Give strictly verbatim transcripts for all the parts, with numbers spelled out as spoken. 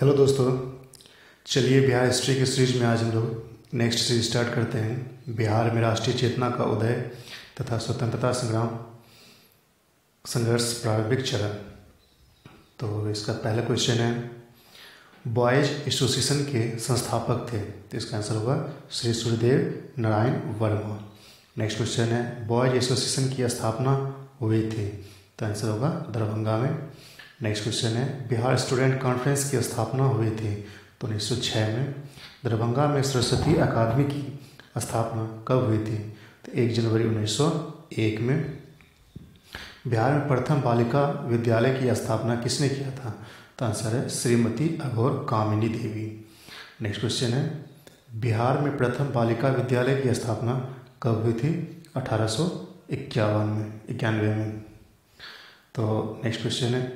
Hello दोस्तों, चलिए Bihar history की सीरीज में आज हम लोग नेक्स्ट सीरीज स्टार्ट करते हैं। बिहार में राष्ट्रीय चेतना का उदय तथा स्वतंत्रता संग्राम संघर्ष प्रारंभिक चरण। तो इसका पहला क्वेश्चन है, बॉयज एसोसिएशन के संस्थापक थे, तो इसका आंसर होगा श्री सूर्यदेव नारायण वर्मा। नेक्स्ट क्वेश्चन है, बॉयज एसोसिएशन की स्थापना हुई थी, तो आंसर होगा दरभंगा में। नेक्स्ट क्वेश्चन है, बिहार स्टूडेंट कॉन्फ्रेंस की स्थापना हुई थी, तो उन्नीस सौ छः में। दरभंगा में सरस्वती अकादमी की स्थापना कब हुई थी, तो एक जनवरी उन्नीस सौ एक में। बिहार में प्रथम बालिका विद्यालय की स्थापना किसने किया था, तो आंसर है श्रीमती अघोर कामिनी देवी। नेक्स्ट क्वेश्चन है, बिहार में प्रथम बालिका विद्यालय की स्थापना कब हुई थी, अठारह सौ इक्यावन में इक्यानवे में। तो नेक्स्ट क्वेश्चन है,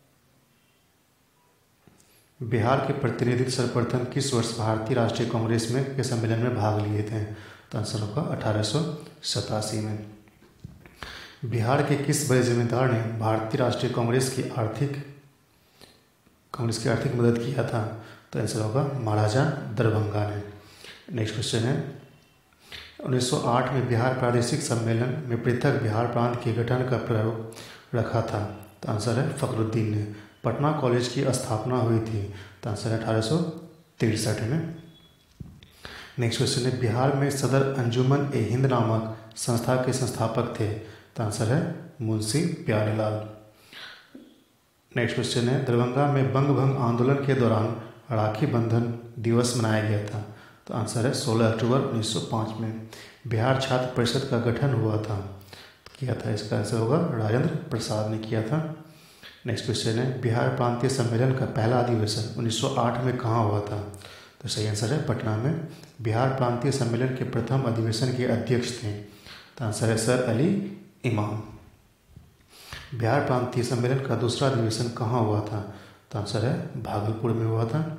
बिहार के प्रतिनिधि सर्वप्रथम किस वर्ष भारतीय राष्ट्रीय कांग्रेस में के सम्मेलन में भाग लिए थे, तो आंसर होगा अठारह सौ सतासी में। बिहार के किस बड़े जमींदार ने भारतीय राष्ट्रीय कांग्रेस की आर्थिक कांग्रेस की आर्थिक मदद किया था, तो आंसर होगा महाराजा दरभंगा ने। नेक्स्ट क्वेश्चन है, उन्नीस सौ आठ में बिहार प्रादेशिक सम्मेलन में पृथक बिहार प्रांत के गठन का प्रारूप रखा था, तो आंसर है फखरुद्दीन ने। पटना कॉलेज की स्थापना हुई थी, तो आंसर है अठारह सौ तिरसठ में। नेक्स्ट क्वेश्चन है, बिहार में सदर अंजुमन ए हिंद नामक संस्था के संस्थापक थे, तो आंसर है मुंशी प्यारेलाल। नेक्स्ट क्वेश्चन है, दरभंगा में बंग भंग आंदोलन के दौरान राखी बंधन दिवस मनाया गया था, तो आंसर है सोलह अक्टूबर उन्नीस सौ पाँच में। बिहार छात्र परिषद का गठन हुआ था किया था इसका आंसर होगा राजेंद्र प्रसाद ने किया था। नेक्स्ट क्वेश्चन है, बिहार प्रांतीय सम्मेलन का पहला अधिवेशन उन्नीस सौ आठ में कहाँ हुआ था, तो सही आंसर है पटना में। बिहार प्रांतीय सम्मेलन के प्रथम अधिवेशन के अध्यक्ष थे, तो आंसर है सर अली इमाम। बिहार प्रांतीय सम्मेलन का दूसरा अधिवेशन कहाँ हुआ था, तो आंसर है भागलपुर में हुआ था।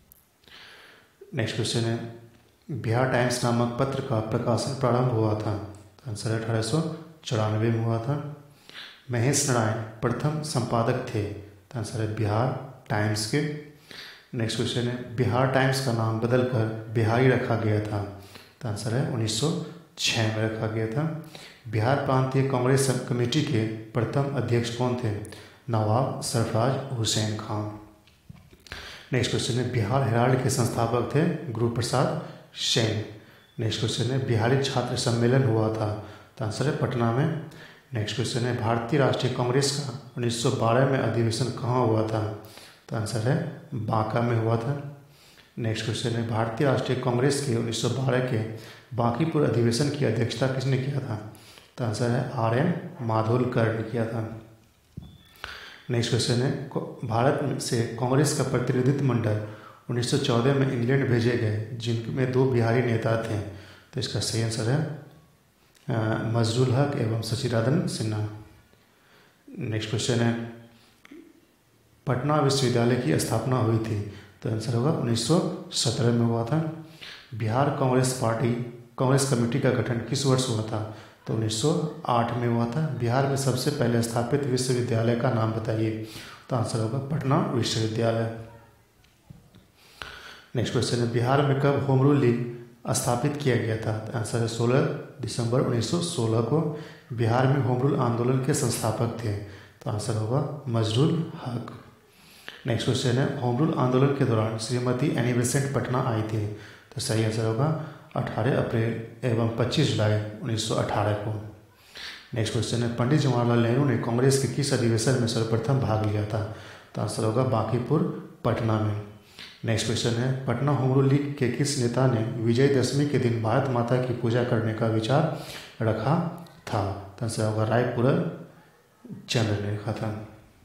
नेक्स्ट क्वेश्चन है, बिहार टाइम्स नामक पत्र का प्रकाशन प्रारंभ हुआ था, तो आंसर है अठारह सौ चौरानवे में हुआ था। महेश नारायण प्रथम संपादक थे, तो आंसर है बिहार टाइम्स के। नेक्स्ट क्वेश्चन है, बिहार टाइम्स का नाम बदलकर बिहारी रखा गया था, तो आंसर है उन्नीस सौ छः में रखा गया था। बिहार प्रांतीय कांग्रेस कमेटी के प्रथम अध्यक्ष कौन थे, नवाब सरफराज हुसैन खान। नेक्स्ट क्वेश्चन है, बिहार हेराल्ड के संस्थापक थे गुरु प्रसाद सेन। नेक्स्ट क्वेश्चन है, बिहारी छात्र सम्मेलन हुआ था, तो आंसर है पटना में। नेक्स्ट क्वेश्चन है, भारतीय राष्ट्रीय कांग्रेस का उन्नीस सौ बारह में अधिवेशन कहाँ हुआ था, तो आंसर है बांका में हुआ था। नेक्स्ट क्वेश्चन है, भारतीय राष्ट्रीय कांग्रेस के उन्नीस सौ बारह के बांकीपुर अधिवेशन की अध्यक्षता किसने किया था, तो आंसर है आर एन माधोलकर ने किया था। नेक्स्ट क्वेश्चन है, भारत से कांग्रेस का प्रतिनिधित्व मंडल उन्नीस सौ चौदह में इंग्लैंड भेजे गए, जिनमें दो बिहारी नेता थे, तो इसका सही आंसर है मजरुल हक एवं सचिदानंद सिन्हा। नेक्स्ट क्वेश्चन है, पटना विश्वविद्यालय की स्थापना हुई थी, तो आंसर होगा उन्नीस सौ सत्रह में हुआ था। बिहार कांग्रेस पार्टी कांग्रेस कमेटी का गठन किस वर्ष हुआ था, तो उन्नीस सौ आठ में हुआ था। बिहार में सबसे पहले स्थापित विश्वविद्यालय का नाम बताइए, तो आंसर होगा पटना विश्वविद्यालय। नेक्स्ट क्वेश्चन है, बिहार में कब होम रूल लीग स्थापित किया गया था, तो आंसर है सोलह दिसंबर उन्नीस सौ सोलह को। बिहार में होम रूल आंदोलन के संस्थापक थे, तो आंसर होगा मजरुल हक। नेक्स्ट क्वेश्चन है, होम रूल आंदोलन के दौरान श्रीमती एनी बेसेंट पटना आई थी, तो सही आंसर होगा अठारह अप्रैल एवं पच्चीस जुलाई उन्नीस सौ अठारह को। नेक्स्ट क्वेश्चन है, पंडित जवाहरलाल नेहरू ने कांग्रेस के किस अधिवेशन में सर्वप्रथम भाग लिया था, तो आंसर होगा बांकीपुर पटना में। नेक्स्ट क्वेश्चन है, पटना होम रूल लीग के किस नेता ने विजयदशमी के दिन भारत माता की पूजा करने का विचार रखा था, तो आंसर होगा रायपुर चंद्र ने रखा था।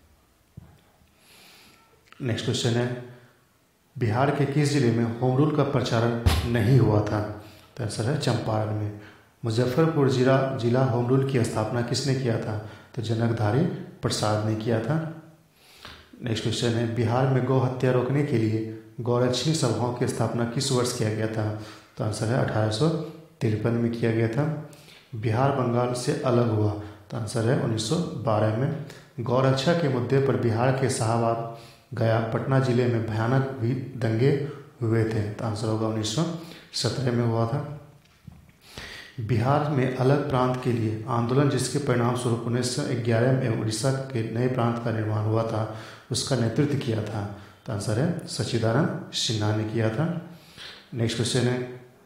नेक्स्ट क्वेश्चन है, बिहार के किस जिले में होम रूल का प्रचारण नहीं हुआ था, तो आंसर है चंपारण में। मुजफ्फरपुर जिला जिला होम रूल की स्थापना किसने किया था, तो जनकधारी प्रसाद ने किया था। नेक्स्ट क्वेश्चन है, बिहार में गौ हत्या रोकने के लिए गौरक्षणी सभाओं की स्थापना किस वर्ष किया गया था, तो आंसर है अठारह सौ तिरपन में किया गया था। बिहार बंगाल से अलग हुआ, तो आंसर है उन्नीस सौ बारह में। गौरक्षा के मुद्दे पर बिहार के शाहबाद गया पटना जिले में भयानक भी दंगे हुए थे? तो आंसर होगा उन्नीस सौ सत्रह में हुआ था। बिहार में अलग प्रांत के लिए आंदोलन जिसके परिणाम स्वरूप उन्नीस सौ ग्यारह में उड़ीसा के नए प्रांत का निर्माण हुआ था, उसका नेतृत्व किया था? तो आंसर है सच्चिदानंद सिन्हा ने किया था। नेक्स्ट क्वेश्चन है,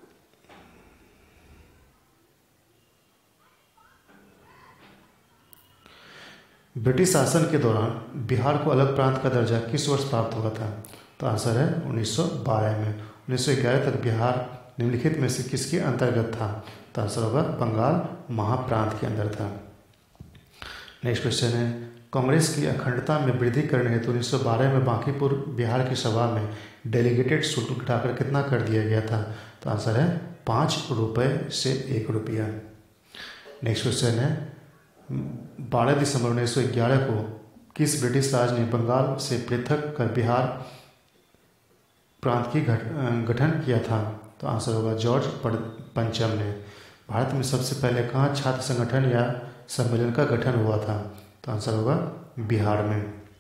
ब्रिटिश शासन के दौरान बिहार को अलग प्रांत का दर्जा किस वर्ष प्राप्त हुआ था? तो आंसर है उन्नीस सौ बारह में। उन्नीस सौ ग्यारह तक बिहार निम्नलिखित में से किसके अंतर्गत था? तो आंसर होगा बंगाल महाप्रांत के अंदर था। नेक्स्ट क्वेश्चन है, कांग्रेस की अखंडता में वृद्धि करने हेतु उन्नीस सौ बारह में बांकीपुर बिहार की सभा में डेलीगेटेड शुल्क घटाकर कितना कर दिया गया था? तो आंसर है पाँच रुपये से एक रुपया। नेक्स्ट क्वेश्चन है, बारह दिसंबर उन्नीस सौ ग्यारह को किस ब्रिटिश राज ने बंगाल से पृथक कर बिहार प्रांत की गठन किया था? तो आंसर होगा जॉर्ज पंचम ने। भारत में सबसे पहले कहाँ छात्र संगठन या सम्मेलन का गठन हुआ था? तो आंसर होगा बिहार में।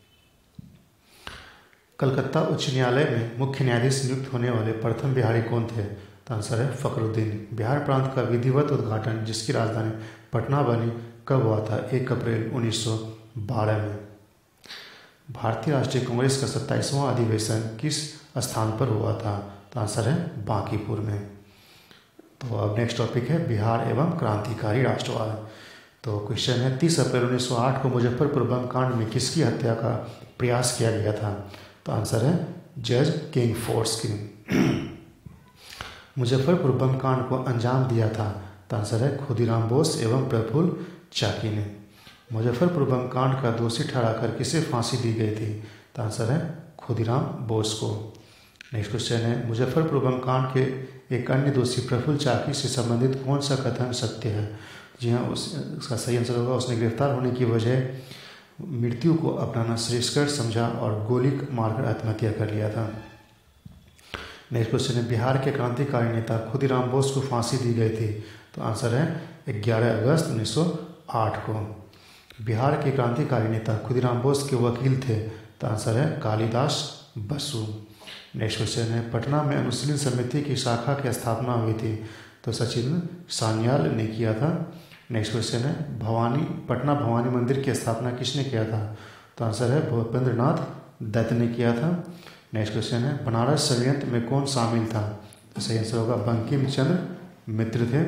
कलकत्ता उच्च न्यायालय में मुख्य न्यायाधीश नियुक्त होने वाले प्रथम बिहारी कौन थे? तो आंसर है फखरुद्दीन। बिहार प्रांत का विधिवत उद्घाटन जिसकी राजधानी पटना बनी कब हुआ था? एक अप्रैल उन्नीस सौ बारह में। भारतीय राष्ट्रीय कांग्रेस का सत्ताईसवां अधिवेशन किस स्थान पर हुआ था? तो आंसर है बांकीपुर में। तो अब नेक्स्ट टॉपिक है बिहार एवं क्रांतिकारी राष्ट्रवाद। तो क्वेश्चन है, तीस अप्रैल उन्नीस सौ आठ को मुजफ्फरपुर बम कांड में किसकी हत्या का प्रयास किया गया था? तो आंसर है जज किंग फोर्स की। मुजफ्फरपुर बम कांड को अंजाम दिया था? तो आंसर है खुदीराम बोस एवं प्रफुल्ल चाकी ने। मुजफ्फरपुर बम कांड का दोषी ठहराकर किसे फांसी दी गई थी? तो आंसर है खुदीराम बोस को। नेक्स्ट क्वेश्चन है, मुजफ्फरपुर बम कांड के एक अन्य दोषी प्रफुल्ल चाकी से संबंधित कौन सा कथन सत्य है? जी हाँ, उस उसका सही आंसर होगा उसने गिरफ्तार होने की वजह मृत्यु को अपनाना श्रेयस्कर समझा और गोली मारकर आत्महत्या कर लिया था। नेक्स्ट क्वेश्चन है, बिहार के क्रांतिकारी नेता खुदीराम बोस को फांसी दी गई थी? तो आंसर है ग्यारह अगस्त उन्नीस सौ आठ को। बिहार के क्रांतिकारी नेता खुदीराम बोस के वकील थे? तो आंसर है कालिदास बसु। नेक्स्ट क्वेश्चन है, पटना में अनुशीलन समिति की शाखा की स्थापना हुई थी? तो सचिन सान्याल ने किया था। नेक्स्ट क्वेश्चन है, भवानी पटना भवानी मंदिर की स्थापना किसने किया था? तो आंसर है भूपेंद्र नाथ दत्त ने किया था। नेक्स्ट क्वेश्चन है, बनारस षड्यंत्र में कौन शामिल था? तो सही आंसर होगा बंकिम चंद्र मित्र थे।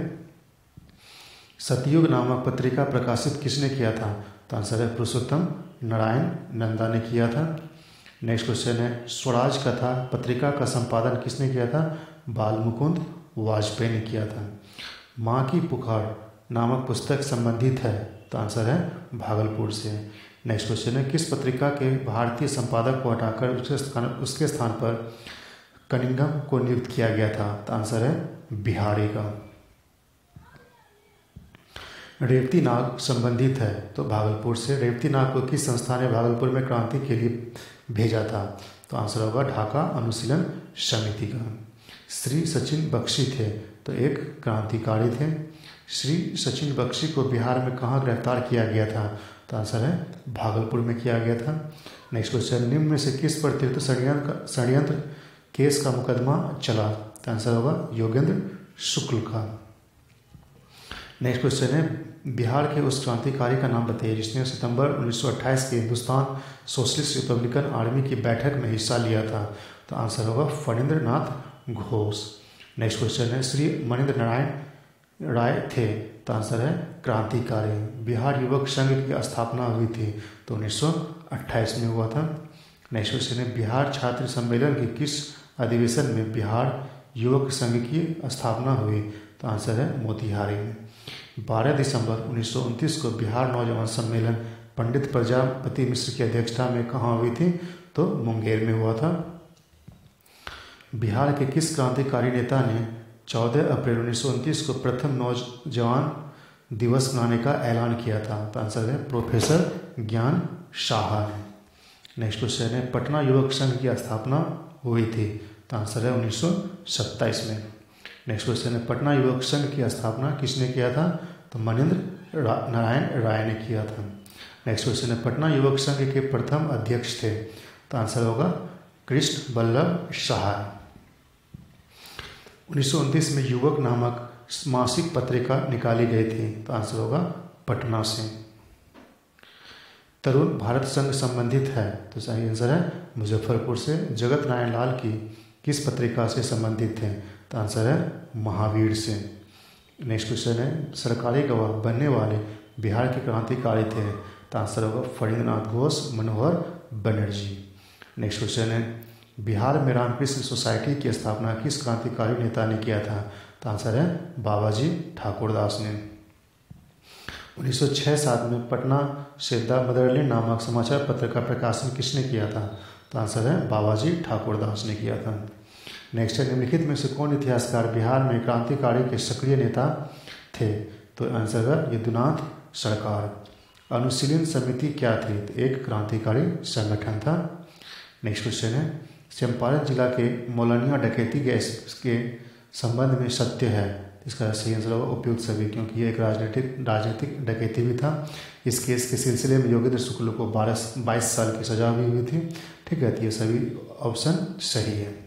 सतयुग नामक पत्रिका प्रकाशित किसने किया था? तो आंसर है पुरुषोत्तम नारायण नंदा ने किया था। नेक्स्ट क्वेश्चन है, स्वराज कथा पत्रिका का संपादन किसने किया था? बाल मुकुंद वाजपेयी ने किया था। माँ की पुकार नामक पुस्तक संबंधित है? तो आंसर है भागलपुर से। नेक्स्ट क्वेश्चन है, किस पत्रिका के भारतीय संपादक को हटाकर उसके स्थान उसके स्थान पर कनिंघम को नियुक्त किया गया था? तो आंसर है बिहारी का। रेवती नाग संबंधित है? तो भागलपुर से। रेवती नाग को किस संस्था ने भागलपुर में क्रांति के लिए भेजा था? तो आंसर होगा ढाका अनुशीलन समिति का। श्री सचिन बख्शी थे? तो एक क्रांतिकारी थे। श्री सचिन बख्शी को बिहार में कहाँ गिरफ्तार किया गया था? तो आंसर है भागलपुर में किया गया था। नेक्स्ट क्वेश्चन, निम्न में से किस पर तीर्थ षड्यंत्र षड्यंत्र केस का मुकदमा चला? तो आंसर होगा योगेंद्र शुक्ल का। नेक्स्ट क्वेश्चन है, बिहार के उस क्रांतिकारी का नाम बताइए जिसने सितंबर उन्नीस सौ अट्ठाईस के हिंदुस्तान सोशलिस्ट रिपब्लिकन आर्मी की बैठक में हिस्सा लिया था? तो आंसर होगा फणींद्र नाथ घोष। नेक्स्ट क्वेश्चन है, श्री मणिंद्र नारायण राय थे? तो आंसर है क्रांतिकारी। बिहार युवक संघ की स्थापना हुई थी? तो उन्नीस सौ अट्ठाईस में हुआ था। नेक्स्ट क्वेश्चन है, बिहार छात्र सम्मेलन के किस अधिवेशन में बिहार युवक संघ की स्थापना हुई? तो आंसर है मोतिहारी में। बारह दिसंबर उन्नीस सौ उनतीस को बिहार नौजवान सम्मेलन पंडित प्रजापति मिश्र की अध्यक्षता में कहाँ हुई थी? तो मुंगेर में हुआ था। बिहार के किस क्रांतिकारी नेता ने चौदह अप्रैल उन्नीस सौ उनतीस को प्रथम नौजवान दिवस मनाने का ऐलान किया था? तो आंसर है प्रोफेसर ज्ञान शाह ने। नेक्स्ट क्वेश्चन है, पटना युवक संघ की स्थापना हुई थी? तो आंसर है उन्नीस सौ सत्ताईस में। नेक्स्ट क्वेश्चन है, पटना युवक संघ की स्थापना किसने किया था? तो मणिंद्र नारायण राय ने किया था। नेक्स्ट क्वेश्चन है, पटना युवक संघ के प्रथम अध्यक्ष थे? तो आंसर होगा कृष्ण बल्लभ सहाय। उन्नीस सौ उनतीस में युवक नामक मासिक पत्रिका निकाली गई थी, तो आंसर होगा पटना से। तरुण भारत संघ संबंधित है, तो सही आंसर है मुजफ्फरपुर से। जगत नारायण लाल की किस पत्रिका से संबंधित थे, तो आंसर है महावीर से। नेक्स्ट क्वेश्चन है सरकारी गवाह बनने वाले बिहार के क्रांतिकारी थे, तो आंसर होगा फणींद्रनाथ घोष, मनोहर बनर्जी। नेक्स्ट क्वेश्चन है बिहार में रामकृष्ण सोसाइटी की स्थापना किस क्रांतिकारी नेता ने किया था, तो आंसर है बाबाजी ठाकुरदास ने। उन्नीस सौ छह सात में पटना से द मदरलैंड नामक समाचार पत्र का प्रकाशन किसने किया था, तो आंसर है बाबाजी ठाकुरदास ने किया था। नेक्स्ट है निम्नलिखित में से कौन इतिहासकार बिहार में क्रांतिकारी के सक्रिय नेता थे, तो आंसर है यदुनाथ सरकार। अनुशीलन समिति क्या थी, तो एक क्रांतिकारी संगठन था। नेक्स्ट क्वेश्चन है चंपारण जिला के मौलानिया डकैती गैस के संबंध में सत्य है, इसका सही आंसर होगा उपयुक्त सभी, क्योंकि ये एक राजनीतिक राजनीतिक डकैती भी था। इस केस के सिलसिले में योगेंद्र शुक्ल को बारह बाईस साल की सजा भी हुई थी। ठीक है, तो ये सभी ऑप्शन सही है।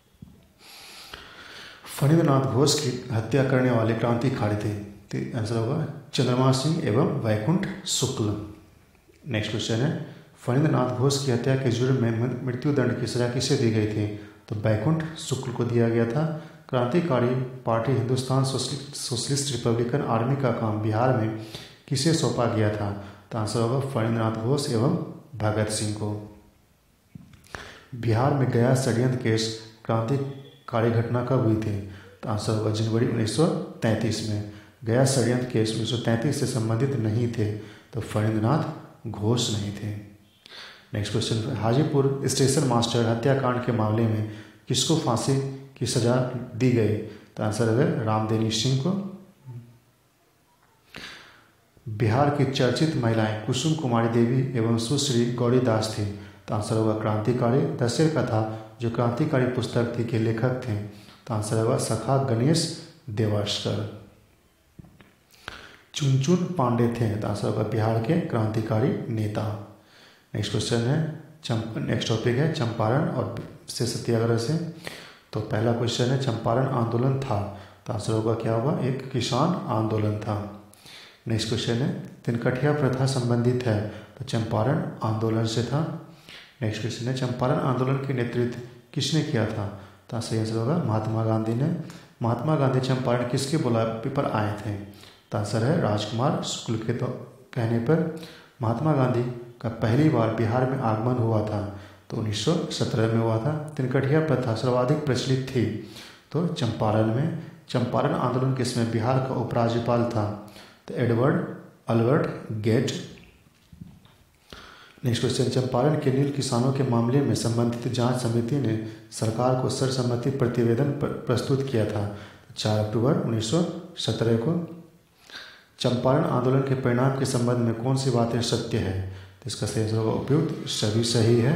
फणींद्रनाथ घोष की हत्या करने वाले क्रांतिकारी थे, तो आंसर होगा चंद्रमा सिंह एवं वैकुंठ शुक्ल। नेक्स्ट क्वेश्चन है फणींद्रनाथ घोष की हत्या के जुर्म में मृत्युदंड की सजा किसे दी गई थी, तो वैकुंठ शुक्ल को दिया गया था। क्रांतिकारी party Hindustan Socialist Republican Army का काम बिहार में किसे सौंपा गया था, तो आंसर होगा फणींद्रनाथ घोष एवं भगत सिंह को। बिहार में गया षड्यंत्र केस क्रांतिकारी घटना कब हुई थी, तो आंसर होगा जनवरी उन्नीस सौ तैंतीस में। गया षड्यंत्र केस उन्नीस सौ तैंतीस से संबंधित नहीं थे, तो फणींद्रनाथ घोष नहीं थे। Next question Hajipur station master हत्याकांड के मामले में किसको फांसी की सजा दी गई, तो आंसर है रामदेनी सिंह को। बिहार की चर्चित महिलाएं कुसुम कुमारी देवी एवं सुश्री गौरी दास थी, तो आंसर होगा क्रांतिकारी दशरथ कथा जो क्रांतिकारी पुस्तक थी के लेखक थे, तो आंसर होगा सखा गणेश देवास्कर। चुनचुन पांडे थे, तो आंसर होगा बिहार के क्रांतिकारी नेता। नेक्स्ट क्वेश्चन है चंप नेक्स्ट टॉपिक है चंपारण और से सत्याग्रह से। तो पहला क्वेश्चन है चंपारण आंदोलन था, तो आंसर होगा क्या होगा एक किसान आंदोलन था। नेक्स्ट क्वेश्चन है तिनकठिया प्रथा संबंधित है, तो चंपारण आंदोलन से था। नेक्स्ट क्वेश्चन है चंपारण आंदोलन के नेतृत्व किसने किया था, तो सही आंसर होगा महात्मा गांधी ने। महात्मा गांधी चंपारण किसके बुलावे पर आए थे, तो आंसर है राजकुमार शुक्ल के तो कहने पर। महात्मा गांधी का पहली बार बिहार में आगमन हुआ था, तो उन्नीस सौ सत्रह में हुआ था। तिनकठिया प्रथा सर्वाधिक प्रचलित थी, तो चंपारण में। चंपारण आंदोलन के समय बिहार का उपराज्यपाल था, तो Edward Albert Gait. Next question Champaran के नील किसानों के मामले में संबंधित जांच समिति ने सरकार को सर्वसम्मति प्रतिवेदन प्रस्तुत किया था, चार अक्टूबर उन्नीस सौ सत्रह को। चंपारण आंदोलन के परिणाम के संबंध में कौन सी बातें सत्य है, तो इसका सही आंसर होगा उपयुक्त सभी सही है।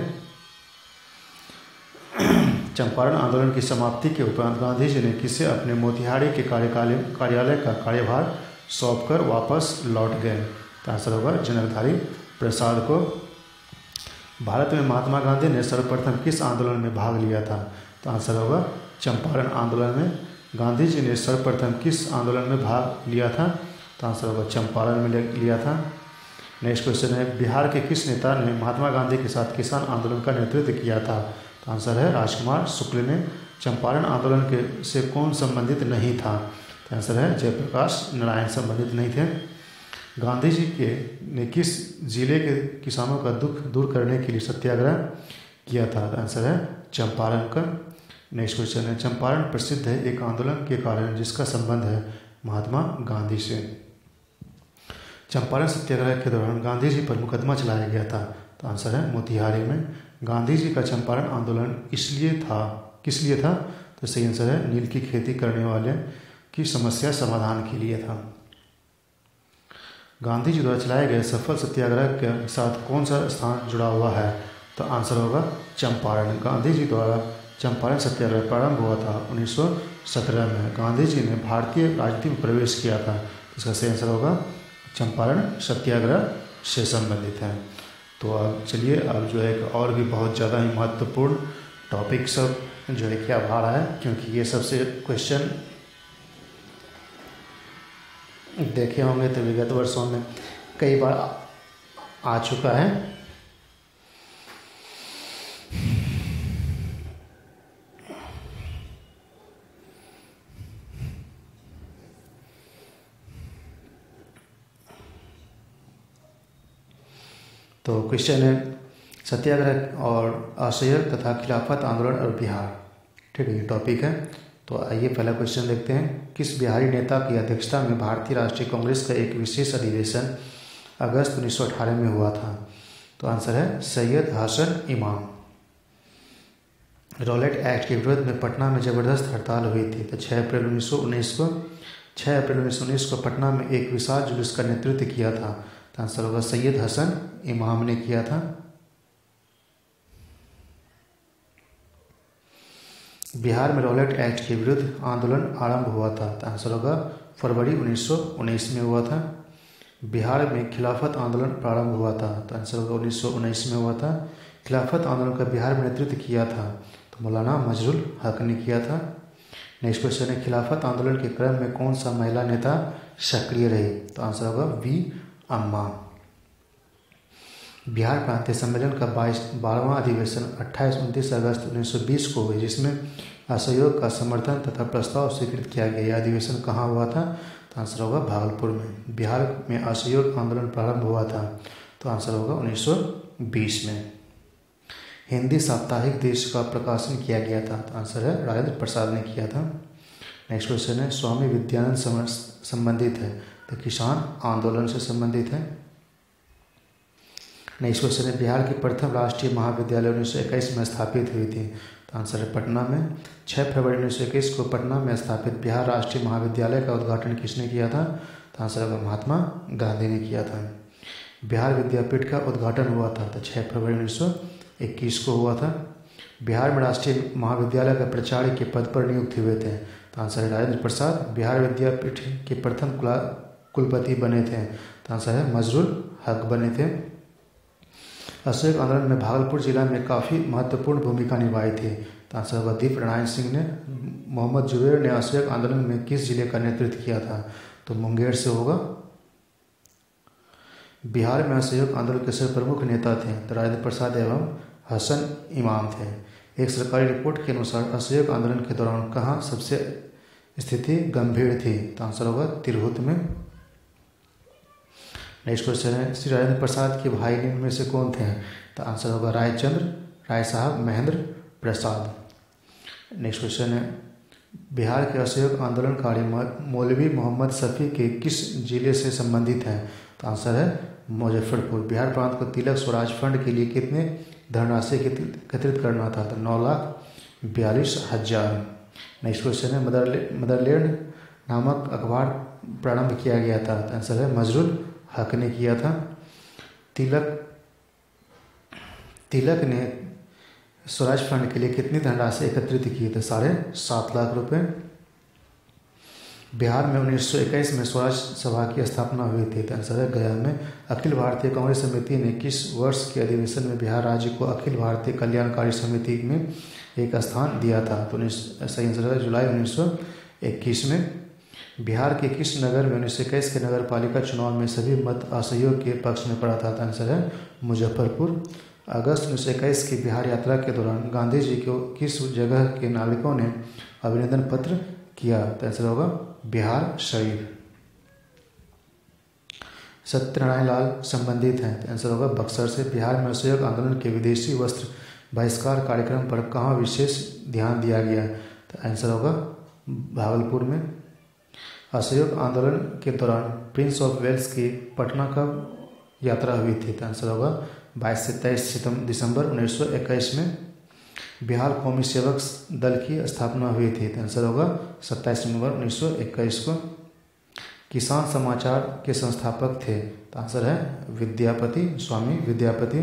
चंपारण आंदोलन की समाप्ति के उपरांत गांधी जी ने किसे अपने मोतिहारी के कार्यकाल कार्यालय का कार्यभार सौंपकर वापस लौट गए, तो आंसर होगा जनकधारी प्रसाद को। भारत में महात्मा गांधी ने सर्वप्रथम किस आंदोलन में भाग लिया था, तो आंसर होगा चंपारण आंदोलन में। गांधी जी ने सर्वप्रथम किस आंदोलन में भाग लिया था, तो आंसर होगा चंपारण में लिया था। नेक्स्ट क्वेश्चन है बिहार के किस नेता ने महात्मा गांधी के साथ किसान आंदोलन का नेतृत्व किया था, तो आंसर है राजकुमार शुक्ल ने। चंपारण आंदोलन के से कौन संबंधित नहीं था, तो आंसर है जयप्रकाश नारायण संबंधित नहीं थे। गांधी जी के ने किस जिले के किसानों का दुख दूर करने के लिए सत्याग्रह किया था, तो आंसर है चंपारण का। नेक्स्ट क्वेश्चन है चंपारण प्रसिद्ध है एक आंदोलन के कारण जिसका संबंध है महात्मा गांधी से। चंपारण सत्याग्रह के दौरान गांधी जी पर मुकदमा चलाया गया था, तो आंसर है मोतिहारी में। गांधी जी का चंपारण आंदोलन इसलिए था किस लिए था, तो सही आंसर है नील की खेती करने वाले की समस्या समाधान के लिए था। गांधी जी द्वारा चलाए गए सफल सत्याग्रह के साथ कौन सा स्थान जुड़ा हुआ है, तो आंसर होगा चंपारण। गांधी जी द्वारा चंपारण सत्याग्रह प्रारंभ हुआ था उन्नीस सौ सत्रह में। गांधी जी ने भारतीय राजनीति में प्रवेश किया था, इसका सही आंसर होगा चंपारण सत्याग्रह से संबंधित है। तो अब चलिए, अब जो है और भी बहुत ज़्यादा ही महत्वपूर्ण टॉपिक सब जो है क्या आ रहा है, क्योंकि ये सबसे क्वेश्चन देखे होंगे तो विगत वर्षों में कई बार आ चुका है। तो क्वेश्चन है सत्याग्रह और असहयोग तथा खिलाफत आंदोलन और बिहार। ठीक है, ये टॉपिक है। तो आइए पहला क्वेश्चन देखते हैं। किस बिहारी नेता की अध्यक्षता में भारतीय राष्ट्रीय कांग्रेस का एक विशेष अधिवेशन अगस्त उन्नीस सौ अठारह में हुआ था? तो आंसर है सैयद हसन इमाम। रॉलेट एक्ट के विरोध में पटना में जबरदस्त हड़ताल हुई थी। तो छः अप्रैल उन्नीस सौ उन्नीस को छः अप्रैल उन्नीस सौ उन्नीस को पटना में एक विशाल जुलूस का नेतृत्व किया था। तो आंसर होगा सैयद हसन इमाम ने किया था। बिहार में रॉलेट एक्ट के विरुद्ध आंदोलन आरंभ हुआ था। तो आंसर होगा फरवरी उन्नीस सौ उन्नीस में हुआ था। बिहार में खिलाफत आंदोलन प्रारंभ हुआ था। तो आंसर होगा उन्नीस सौ उन्नीस में हुआ था। खिलाफत आंदोलन का बिहार में नेतृत्व किया था तो मौलाना मजरुल हक ने किया था। नेक्स्ट क्वेश्चन है किलाफत आंदोलन के क्रम में कौन सा महिला नेता सक्रिय रही? तो आंसर होगा वी अम्मा। बिहार प्रांतीय सम्मेलन का बाईस बारहवां अधिवेशन अट्ठाईस उनतीस अगस्त उन्नीस सौ बीस को हुई, जिसमें असहयोग का समर्थन तथा प्रस्ताव स्वीकृत किया गया। यह अधिवेशन कहाँ हुआ था? तो आंसर होगा भागलपुर में। बिहार में असहयोग आंदोलन प्रारंभ हुआ था। तो आंसर होगा उन्नीस सौ बीस में। हिंदी साप्ताहिक देश का प्रकाशन किया गया था। तो आंसर है राजेंद्र प्रसाद ने किया था। नेक्स्ट क्वेश्चन है स्वामी विद्यानंद संबंधित है? तो किसान आंदोलन से संबंधित है। नेक्स्ट क्वेश्चन है बिहार की प्रथम राष्ट्रीय महाविद्यालय उन्नीस सौ इक्कीस में स्थापित हुई थी। तो आंसर है पटना में। छः फरवरी उन्नीस सौ इक्कीस को पटना में स्थापित बिहार राष्ट्रीय महाविद्यालय का उद्घाटन किसने किया था? तो आंसर होगा महात्मा गांधी ने किया था। बिहार विद्यापीठ का उद्घाटन हुआ था। तो छः फरवरी उन्नीस सौ इक्कीस को हुआ था। बिहार में राष्ट्रीय महाविद्यालय का प्राचार्य के पद पर नियुक्त हुए थे। तो आंसर है राजेंद्र प्रसाद। बिहार विद्यापीठ के प्रथम कुलपति बने थे। तो आंसर है मजरुल हक बने थे। असहयोग आंदोलन में भागलपुर जिला में काफ़ी महत्वपूर्ण भूमिका निभाई थी। तो आंसर होगा दीप नारायण सिंह ने। मोहम्मद जुबैर ने असहयोग आंदोलन में किस जिले का नेतृत्व किया था? तो मुंगेर से होगा। बिहार में असहयोग आंदोलन के सभी प्रमुख नेता थे। तो राजेंद्र प्रसाद एवं हसन इमाम थे। एक सरकारी रिपोर्ट के अनुसार असहयोग आंदोलन के दौरान कहाँ सबसे स्थिति गंभीर थी? तो आंसर होगा तिरहुत में। नेक्स्ट क्वेश्चन है श्री राजेंद्र प्रसाद के भाई निम्न में से कौन थे? तो आंसर होगा रायचंद्र, राय साहब, महेंद्र प्रसाद। नेक्स्ट क्वेश्चन है बिहार के असहयोग आंदोलनकारी मौलवी मोहम्मद शफी के किस जिले से संबंधित हैं? तो आंसर है मुजफ्फरपुर। बिहार प्रांत को तिलक स्वराज फंड के लिए कितने धनराशि एकत्रित करना था? तो नौ लाख बयालीस हजार। नेक्स्ट क्वेश्चन है मदरलैंड मदरलैंड नामक अखबार प्रारंभ किया गया था। तो आंसर है मजरुल हक ने किया था। तिलक तिलक ने स्वराज फंड के लिए कितनी धनराशि एकत्रित की? तो साढ़े सात लाख रुपए। बिहार में उन्नीस सौ इक्कीस में स्वराज सभा की स्थापना हुई थी। तो आंसर है गया में। अखिल भारतीय कांग्रेस समिति ने किस वर्ष के अधिवेशन में बिहार राज्य को अखिल भारतीय कल्याणकारी समिति में एक स्थान दिया था? तो उन्नीस सही आंसर है जुलाई उन्नीस सौ इक्कीस में। बिहार के किस नगर में उन्नीस सौ इक्कीस के नगर पालिका चुनाव में सभी मत असहयोग के पक्ष में पड़ा था? तो आंसर है मुजफ्फरपुर। अगस्त उन्नीस सौ इक्कीस की बिहार यात्रा के दौरान गांधी जी को किस जगह के नागरिकों ने अभिनंदन पत्र किया? तो आंसर होगा बिहार शरीफ। सत्यनारायण लाल संबंधित हैं? तो आंसर होगा बक्सर से। बिहार में असहयोग आंदोलन के विदेशी वस्त्र बहिष्कार कार्यक्रम पर कहाँ विशेष ध्यान दिया गया? तो आंसर होगा भागलपुर में। असहयोग आंदोलन के दौरान प्रिंस ऑफ वेल्स की पटना कब यात्रा हुई थी? तो आंसर होगा बाईस से तेईस दिसंबर उन्नीस सौ इक्कीस में। बिहार कौमी सेवक दल की स्थापना हुई थी। तो आंसर होगा सत्ताईस नवंबर उन्नीस सौ इक्कीस को। किसान समाचार के संस्थापक थे? तो आंसर है विद्यापति, स्वामी विद्यापति।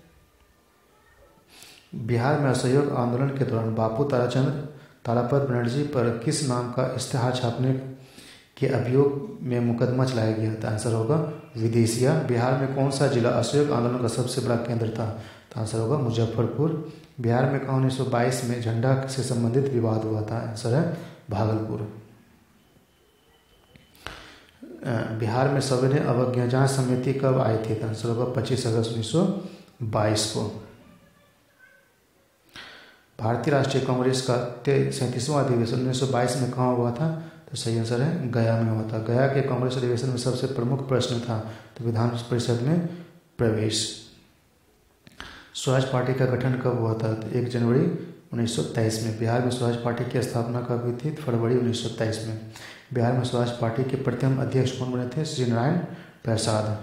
बिहार में असहयोग आंदोलन के दौरान बापू ताराचंद तारापद बनर्जी पर किस नाम का इश्तेहार छापने के अभियोग में मुकदमा चलाया गया? तो आंसर होगा विदेशिया। बिहार में कौन सा जिला असहयोग आंदोलन का सबसे बड़ा केंद्र था? तो आंसर होगा मुजफ्फरपुर। बिहार में कहाँ उन्नीस सौ बाईस में झंडा से संबंधित विवाद हुआ था? आंसर है भागलपुर। बिहार में सविनय अवज्ञा जांच समिति कब आई थी? तो आंसर होगा पच्चीस अगस्त उन्नीस सौ बाईस को। भारतीय राष्ट्रीय कांग्रेस का सैंतीसवां अधिवेशन उन्नीस सौ बाईस में कहाँ हुआ था? तो सही आंसर है गया में हुआ था। गया के कांग्रेस अधिवेशन में सबसे प्रमुख प्रश्न था तो विधान परिषद में प्रवेश। स्वराज पार्टी का गठन कब हुआ था? तो एक जनवरी उन्नीस सौ तेईस में। बिहार में स्वराज पार्टी की स्थापना कब हुई थी? फरवरी उन्नीस सौ तेईस में। बिहार में स्वराज पार्टी के प्रथम अध्यक्ष कौन बने थे? श्री नारायण प्रसाद।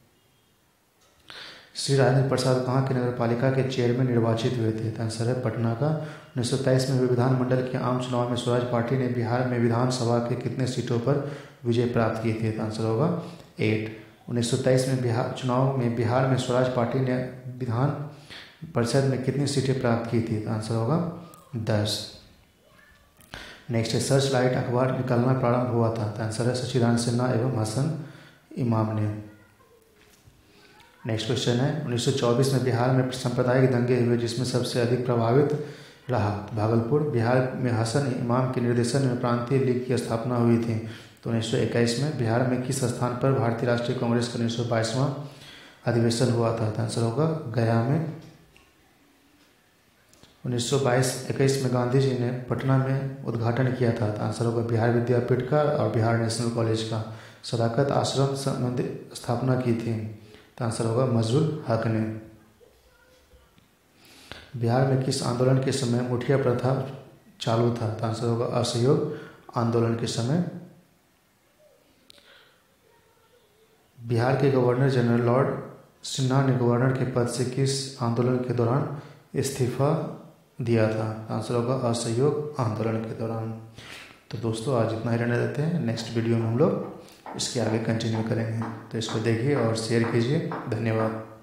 श्री राजेंद्र प्रसाद कहाँ के नगर पालिका के चेयरमैन निर्वाचित हुए थे? तो आंसर है पटना का। उन्नीस सौ तेईस में हुए विधानमंडल के आम चुनाव में स्वराज पार्टी ने बिहार में विधानसभा के कितने सीटों पर विजय प्राप्त की थी? तो आंसर होगा एट। उन्नीस सौ तेईस में बिहार चुनाव में बिहार में स्वराज पार्टी ने विधान परिषद में कितनी सीटें प्राप्त की थी? तो आंसर होगा दस। नेक्स्ट है सर्च लाइट अखबार निकलना प्रारंभ हुआ था? तो आंसर है सच्चिदानंद सिन्हा एवं हसन इमाम ने। नेक्स्ट क्वेश्चन है उन्नीस सौ चौबीस में बिहार में सांप्रदायिक दंगे हुए जिसमें सबसे अधिक प्रभावित रहा? भागलपुर। बिहार में हसन इमाम के निर्देशन में प्रांतीय लीग की स्थापना हुई थी। तो उन्नीस सौ इक्कीस में। बिहार में किस स्थान पर भारतीय राष्ट्रीय कांग्रेस का उन्नीस सौ बाईसवां अधिवेशन हुआ था? तो आंसर होगा गया में। उन्नीस सौ बाईस इक्कीस में गांधी जी ने पटना में उद्घाटन किया था। तो आंसर होगा बिहार विद्यापीठ का और बिहार नेशनल कॉलेज का। सदाकत आश्रम संबंधी स्थापना की थी? तो आंसर होगा मजरुल हक ने। बिहार में किस आंदोलन के समय मुठिया प्रथा चालू था? तो आंसर होगा असहयोग आंदोलन के समय। बिहार के गवर्नर जनरल लॉर्ड सिन्हा ने गवर्नर के पद से किस आंदोलन के दौरान इस्तीफा दिया था? आंसर होगा असहयोग आंदोलन के दौरान। तो दोस्तों आज इतना ही रहने देते हैं। नेक्स्ट वीडियो में हम लोग इसके आगे कंटिन्यू करेंगे। तो इसको देखिए और शेयर कीजिए। धन्यवाद।